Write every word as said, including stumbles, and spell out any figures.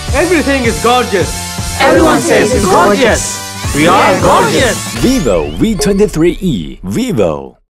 Everything is gorgeous. Everyone says it's gorgeous. We are gorgeous. Vivo V twenty-three e. Vivo.